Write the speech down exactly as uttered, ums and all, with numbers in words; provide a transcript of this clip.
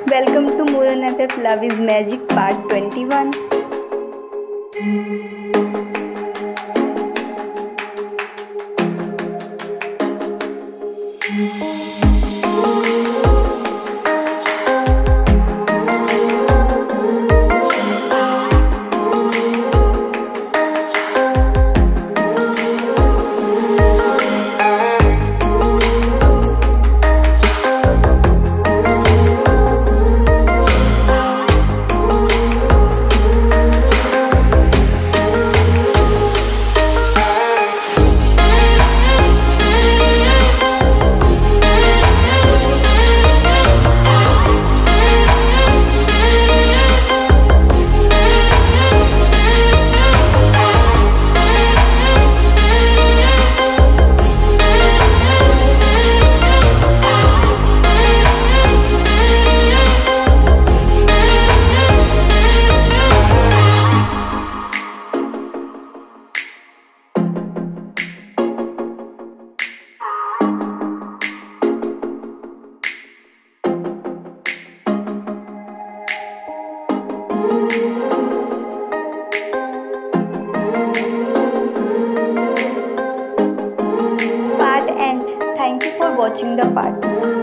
Welcome to Moran F F Love is Magic Part twenty-one. Part end. Thank you for watching the part.